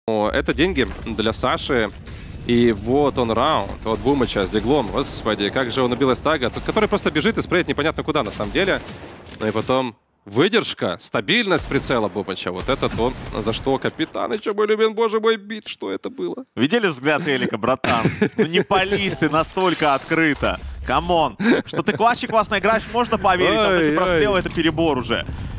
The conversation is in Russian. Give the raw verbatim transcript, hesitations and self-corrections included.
Это деньги для Саши. И вот он раунд. Вот Бумыча с диглом. Господи, как же он убил Эстага. Тот, который просто бежит и спреет непонятно куда на самом деле. Ну и потом выдержка, стабильность прицела Бумыча. Вот это то, за что Капитаныч мой любим. Боже мой, бит. Что это было? Видели взгляд Элика, братан? Ну не пались ты настолько открыто. Камон. Что ты классе классно играешь, можно поверить. А ты просто сделал это перебор уже.